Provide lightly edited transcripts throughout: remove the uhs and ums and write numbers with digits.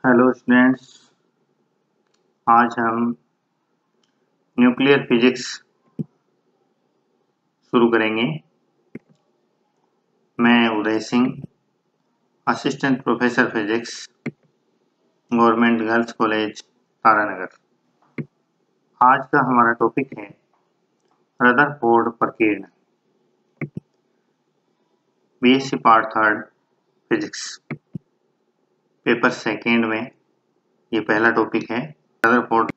Hello students, आज हम nuclear physics शुरू करेंगे। मैं Uday Singh, assistant professor physics, government girls college Taranagar. आज का हमारा टॉपिक है रदरफोर्ड प्रकीर्णन, BSc part 3 physics, paper second में ये पहला टॉपिक है रदरफोर्ड।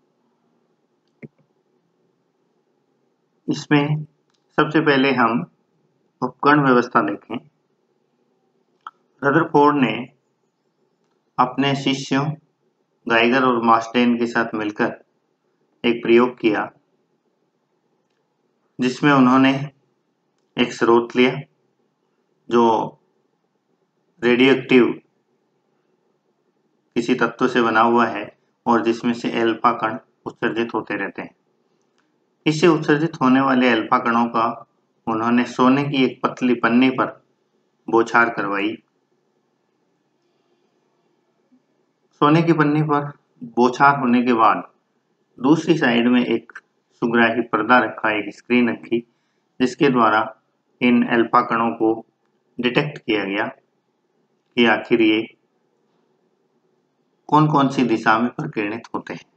इसमें सबसे पहले हम उपकरण व्यवस्था देखें। रदरफोर्ड ने अपने शिष्यों गाइगर और मास्टेन के साथ मिलकर एक प्रयोग किया, जिसमें उन्होंने एक स्रोत लिया जो रेडियो एक्टिव किसी तत्व से बना हुआ है और जिसमें से अल्फा कण उत्सर्जित होते रहते हैं। इससे उत्सर्जित होने वाले अल्फा कणों का उन्होंने सोने की एक पतली पन्नी पर बौछार करवाई। सोने की पन्नी पर बौछार होने के बाद दूसरी साइड में एक सुग्राही पर्दा रखा, एक स्क्रीन रखी, जिसके द्वारा इन अल्फा कणों को डिटेक्ट किया गया कि आखिर ये कौन कौन सी दिशा में प्रकीर्णित होते हैं।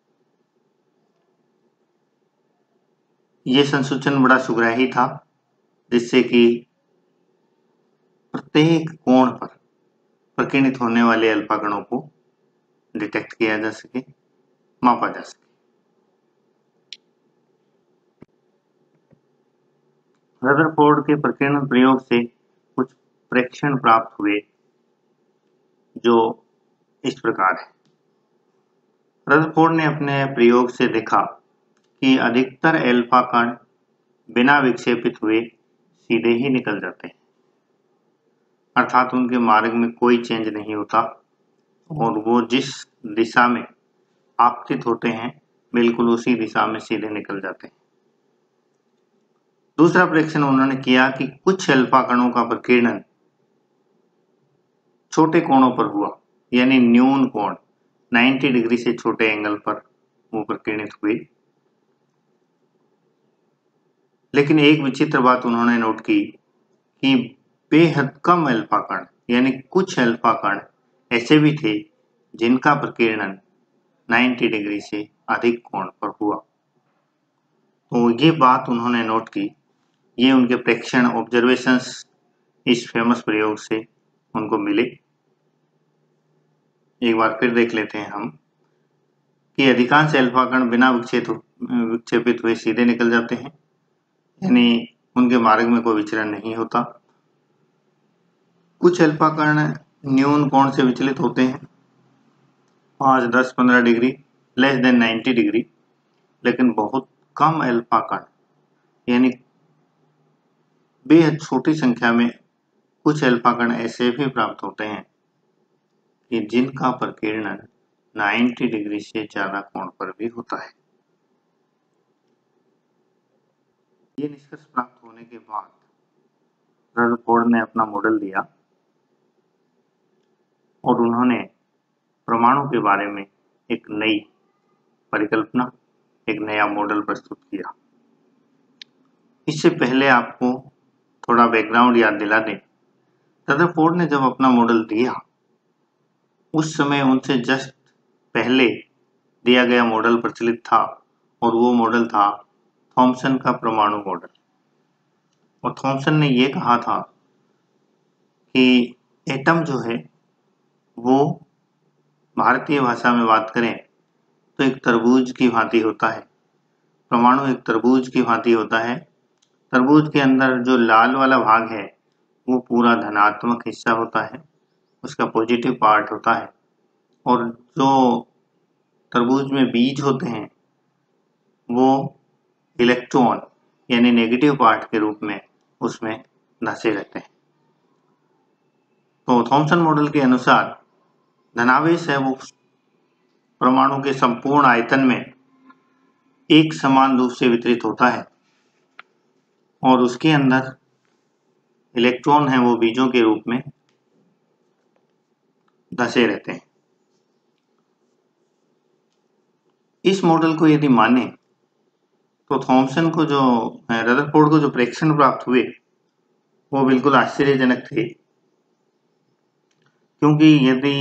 ये संसूचन बड़ा सुग्राही था, जिससे कि प्रत्येक कोण पर प्रकीर्णित होने वाले अल्फा कणों को डिटेक्ट किया जा सके, मापा जा सके। रदरफोर्ड के प्रकीर्णन प्रयोग से कुछ प्रेक्षण प्राप्त हुए जो इस प्रकार है। रदरफोर्ड ने अपने प्रयोग से देखा कि अधिकतर अल्फा कण बिना विक्षेपित हुए सीधे ही निकल जाते हैं, अर्थात उनके मार्ग में कोई चेंज नहीं होता और वो जिस दिशा में आपतित होते हैं बिल्कुल उसी दिशा में सीधे निकल जाते हैं। दूसरा परीक्षण उन्होंने किया कि कुछ अल्फा कणों का प्रकीर्णन छोटे कोणों पर हुआ, यानी न्यून कोण 90 डिग्री से छोटे एंगल पर वो प्रकीर्णित हुए। लेकिन एक विचित्र बात उन्होंने नोट की कि बेहद कम अल्फा कण, यानी कुछ अल्फा कण ऐसे भी थे जिनका प्रकीर्णन 90 डिग्री से अधिक कोण पर हुआ। तो ये बात उन्होंने नोट की। ये उनके प्रेक्षण ऑब्जर्वेशंस इस फेमस प्रयोग से उनको मिले। एक बार फिर देख लेते हैं हम कि अधिकांश अल्फा कण बिना विक्षेपित हुए सीधे निकल जाते हैं, यानी उनके मार्ग में कोई विचलन नहीं होता। कुछ अल्फा कण न्यून कोण से विचलित होते हैं, 5, 10, 15 डिग्री, लेस देन 90 डिग्री। लेकिन बहुत कम अल्फा कण, यानी बेहद छोटी संख्या में कुछ अल्फा कण ऐसे भी प्राप्त होते हैं कि जिनका प्रकीर्णन 90 डिग्री से ज्यादा कोण पर भी होता है। ये निष्कर्ष प्राप्त होने के बाद रदरफोर्ड ने अपना मॉडल दिया और उन्होंने परमाणु के बारे में एक नई परिकल्पना, एक नया मॉडल प्रस्तुत किया। इससे पहले आपको थोड़ा बैकग्राउंड याद दिला दें। रदरफोर्ड ने जब अपना मॉडल दिया, उस समय उनसे जस्ट पहले दिया गया मॉडल प्रचलित था और वो मॉडल था थॉमसन का परमाणु मॉडल। और थॉमसन ने ये कहा था कि एटम जो है वो भारतीय भाषा में बात करें तो एक तरबूज की भांति होता है। परमाणु एक तरबूज की भांति होता है। तरबूज के अंदर जो लाल वाला भाग है वो पूरा धनात्मक हिस्सा होता है, उसका पॉजिटिव पार्ट होता है, और जो तरबूज में बीज होते हैं वो इलेक्ट्रॉन यानी नेगेटिव पार्ट के रूप में उसमें धंसे रहते हैं। तो थॉमसन मॉडल के अनुसार धनावेश है वो परमाणु के संपूर्ण आयतन में एक समान रूप से वितरित होता है और उसके अंदर इलेक्ट्रॉन है वो बीजों के रूप में धंसे रहते हैं। इस मॉडल को यदि माने तो थॉमसन को जो रदरफोर्ड को जो प्रेक्षण प्राप्त हुए वो बिल्कुल आश्चर्यजनक थे, क्योंकि यदि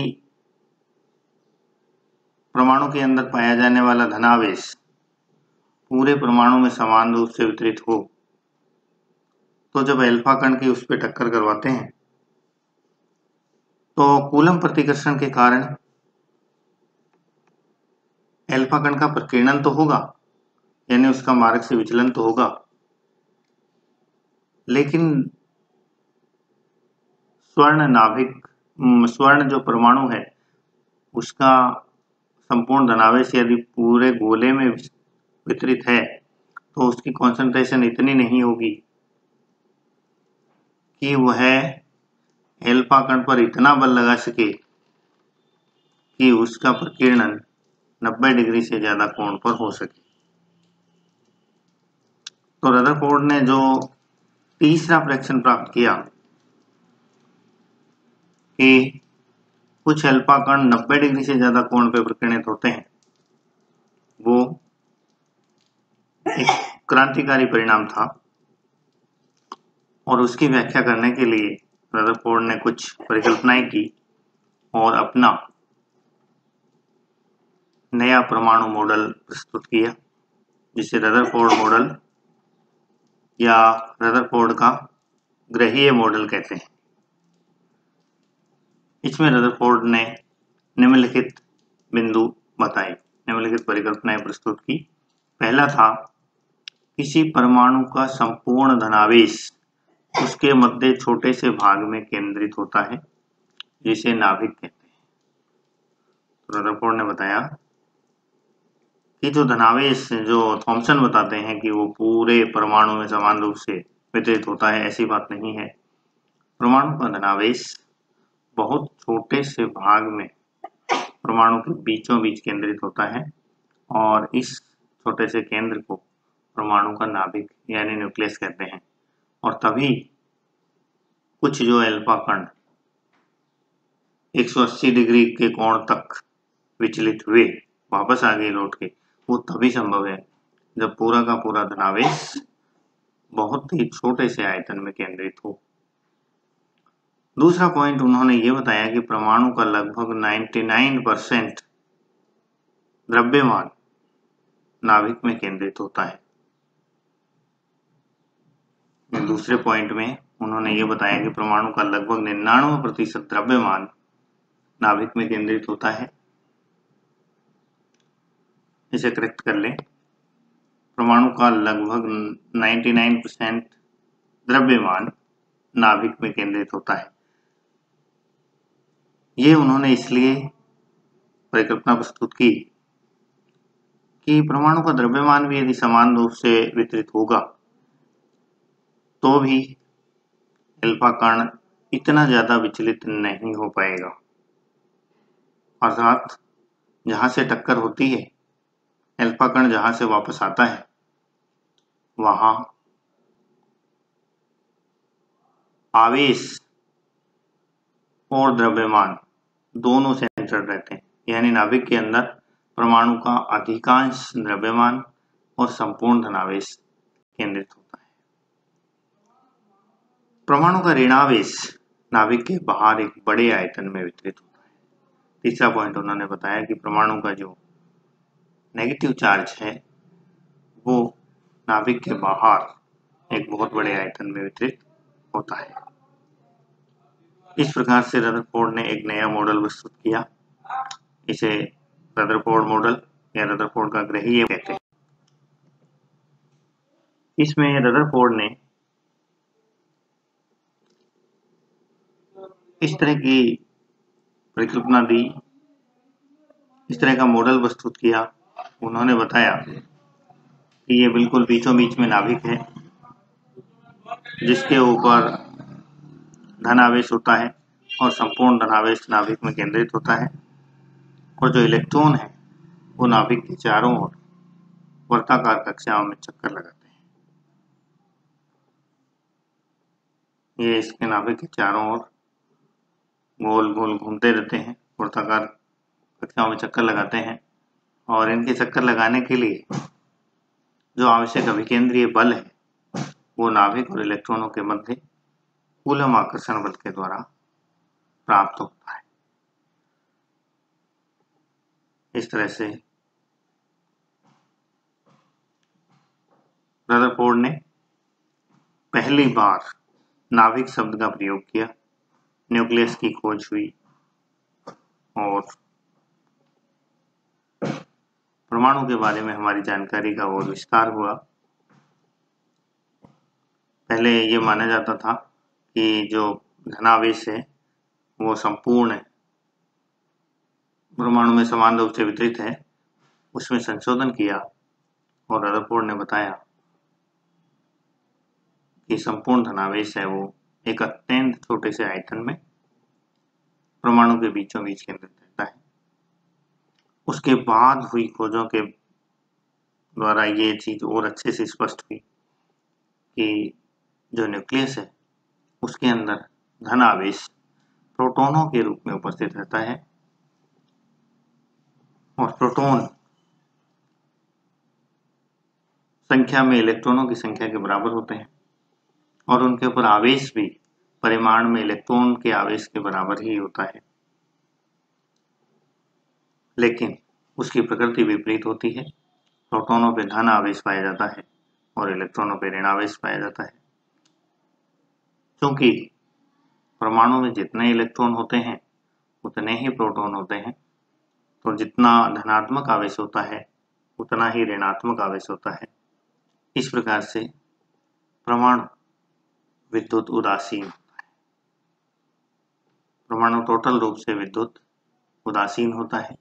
परमाणु के अंदर पाया जाने वाला धनावेश पूरे परमाणु में समान रूप से वितरित हो, तो जब अल्फा कण की उस पर टक्कर करवाते हैं तो कूलम प्रतिकर्षण के कारण अल्फा कण का प्रकीर्णन तो होगा, यानी उसका मार्ग से विचलन तो होगा, लेकिन स्वर्ण जो परमाणु है उसका संपूर्ण धनावेश यदि पूरे गोले में वितरित है तो उसकी कॉन्सेंट्रेशन इतनी नहीं होगी कि वह अल्फा कण पर इतना बल लगा सके कि उसका प्रकीर्णन 90 डिग्री से ज्यादा कोण पर हो सके। तो रदरफोर्ड ने जो तीसरा प्रेक्षण प्राप्त किया कि कुछ अल्फा कण 90 डिग्री से ज्यादा कोण पर प्रकीर्णित होते हैं, वो एक क्रांतिकारी परिणाम था और उसकी व्याख्या करने के लिए रदरफोर्ड ने कुछ परिकल्पनाएं की और अपना नया परमाणु मॉडल प्रस्तुत किया, जिसे रदरफोर्ड मॉडल या रदरफोर्ड का ग्रहीय मॉडल कहते हैं। इसमें रदरफोर्ड ने निम्नलिखित बिंदु बताए, निम्नलिखित परिकल्पनाएं प्रस्तुत की। पहला था, किसी परमाणु का संपूर्ण धनावेश उसके मध्य छोटे से भाग में केंद्रित होता है, जिसे नाभिक कहते हैं। तो रदरफोर्ड ने बताया कि जो धनावेश जो थॉमसन बताते हैं कि वो पूरे परमाणु में समान रूप से वितरित होता है, ऐसी बात नहीं है। परमाणु का धनावेश बहुत छोटे से भाग में परमाणु के बीचों बीच केंद्रित होता है और इस छोटे से केंद्र को परमाणु का नाभिक यानी न्यूक्लियस कहते हैं। और तभी कुछ जो अल्फा कण 180 डिग्री के कोण तक विचलित हुए वापस आगे लौट के, वो तभी संभव है जब पूरा का पूरा धनावेश बहुत ही छोटे से आयतन में केंद्रित हो। दूसरा पॉइंट उन्होंने ये बताया कि परमाणु का लगभग 99% द्रव्यमान नाभिक में केंद्रित होता है। दूसरे पॉइंट में उन्होंने ये बताया कि परमाणु का लगभग 99% द्रव्यमान नाभिक में केंद्रित होता है। इसे करेक्ट कर लें, परमाणु का लगभग 99% द्रव्यमान नाभिक में केंद्रित होता है। ये उन्होंने इसलिए परिकल्पना प्रस्तुत की कि परमाणु का द्रव्यमान भी यदि समान रूप से वितरित होगा तो भी अल्फा कण इतना ज्यादा विचलित नहीं हो पाएगा, अर्थात जहां से टक्कर होती है अल्फा कण जहां से वापस आता है वहां आवेश और द्रव्यमान दोनों सेंट्रल रहते हैं, यानी नाभिक के अंदर परमाणु का अधिकांश द्रव्यमान और संपूर्ण धनावेश केंद्रित होता है। परमाणु का ऋणावेश नाभिक के बाहर एक बड़े आयतन में वितरित होता है। तीसरा पॉइंट उन्होंने बताया कि परमाणु का जो नेगेटिव चार्ज है वो नाभिक के बाहर एक बहुत बड़े आयतन में वितरित होता है। इस प्रकार से रदरफोर्ड ने एक नया मॉडल प्रस्तुत किया, इसे रदरफोर्ड मॉडल या रदरफोर्ड का ग्रहीय कहते हैं। इसमें रदरफोर्ड ने इस तरह की परिकल्पना दी, इस तरह का मॉडल प्रस्तुत किया। उन्होंने बताया कि ये बिल्कुल बीचों बीच में नाभिक है जिसके ऊपर धनावेश होता है और संपूर्ण धनावेश नाभिक में केंद्रित होता है और जो इलेक्ट्रॉन है वो नाभिक के चारों ओर वर्ताकार कक्षाओं में चक्कर लगाते हैं। ये इसके नाभिक के चारों ओर गोल गोल घूमते रहते हैं, वर्ताकार कक्षाओं में चक्कर लगाते हैं और इनके चक्कर लगाने के लिए जो आवश्यक अभिकेंद्रीय बल है वो नाभिक और इलेक्ट्रॉनों के मध्य कूलम आकर्षण बल के द्वारा प्राप्त होता है। इस तरह से रदरफोर्ड ने पहली बार नाभिक शब्द का प्रयोग किया, न्यूक्लियस की खोज हुई और परमाणु के बारे में हमारी जानकारी का और विस्तार हुआ। पहले ये माना जाता था कि जो धनावेश है वो संपूर्ण परमाणु में समान रूप से वितरित है। उसमें संशोधन किया और रदरफोर्ड ने बताया कि संपूर्ण धनावेश है वो एक अत्यंत छोटे से आयतन में परमाणु के बीचों बीच केंद्रित रहता है। उसके बाद हुई खोजों के द्वारा ये चीज और अच्छे से स्पष्ट हुई कि जो न्यूक्लियस है उसके अंदर धन आवेश प्रोटॉनों के रूप में उपस्थित रहता है और प्रोटॉन संख्या में इलेक्ट्रॉनों की संख्या के बराबर होते हैं और उनके ऊपर आवेश भी परिमाण में इलेक्ट्रॉन के आवेश के बराबर ही होता है, लेकिन उसकी प्रकृति विपरीत होती है। प्रोटॉनों पे धन आवेश पाया जाता है और इलेक्ट्रॉनों पे ऋण आवेश पाया जाता है। क्योंकि परमाणु में जितने इलेक्ट्रॉन होते हैं उतने ही प्रोटॉन होते हैं, तो जितना धनात्मक आवेश होता है उतना ही ऋणात्मक आवेश होता है। इस प्रकार से परमाणु विद्युत उदासीन होता है। परमाणु टोटल रूप से विद्युत उदासीन होता है,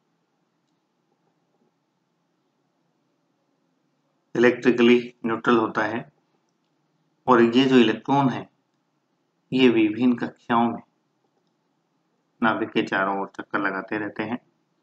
इलेक्ट्रिकली न्यूट्रल होता है और ये जो इलेक्ट्रॉन है ये विभिन्न कक्षाओं में नाभिक के चारों ओर चक्कर लगाते रहते हैं।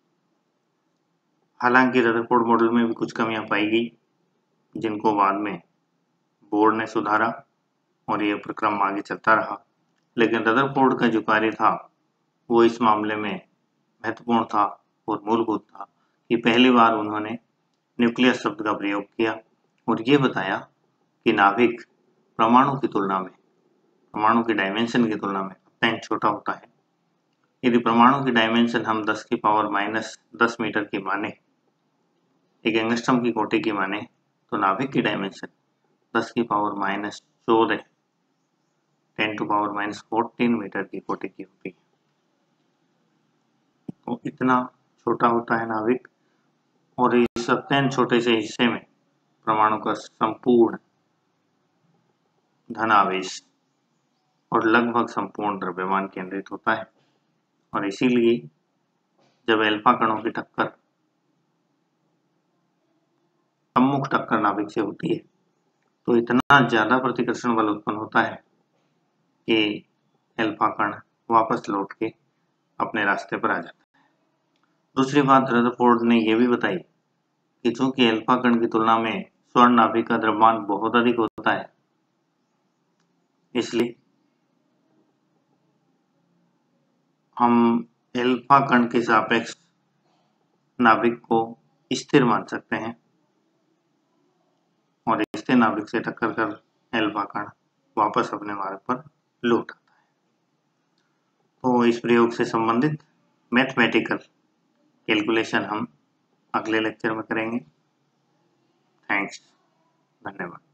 हालांकि रदरफोर्ड मॉडल में भी कुछ कमियां पाई गई जिनको बाद में बोर्ड ने सुधारा और ये प्रक्रम आगे चलता रहा, लेकिन रदरफोर्ड का जो कार्य था वो इस मामले में महत्वपूर्ण था और मूलभूत था कि पहली बार उन्होंने न्यूक्लियस शब्द का प्रयोग किया और ये बताया कि नाभिक परमाणु की तुलना में, परमाणु की डायमेंशन की तुलना में अत्यंत छोटा होता है। यदि परमाणु की डायमेंशन हम 10 की पावर -10 मीटर की माने, एक एंगस्ट्रॉम की कोटि की माने, तो नाभिक की डायमेंशन 10 की पावर -14 10 टू पावर -14 मीटर की कोटि की होती है। तो इतना छोटा होता है नाभिक और इस अत्यंत छोटे से हिस्से में परमाणु का संपूर्ण धनावेश और लगभग संपूर्ण द्रव्यमान केंद्रित होता है और इसीलिए जब एल्फा कणों की टक्कर, सम्मुख टक्कर नाभिक से होती है तो इतना ज्यादा प्रतिकर्षण बल उत्पन्न होता है कि एल्फा कण वापस लौट के अपने रास्ते पर आ जाता है। दूसरी बात रदरफोर्ड ने यह भी बताई कि चूंकि एल्फा कण की तुलना में स्वर्ण नाभिक का द्रव्यमान बहुत अधिक होता है, इसलिए हम एल्फा कण के सापेक्ष नाभिक को स्थिर मान सकते हैं और स्थिर नाभिक से टक्कर कर एल्फा कण वापस अपने मार्ग पर लौट आता है। तो इस प्रयोग से संबंधित मैथमेटिकल कैलकुलेशन हम अगले लेक्चर में करेंगे। थैंक्स, धन्यवाद।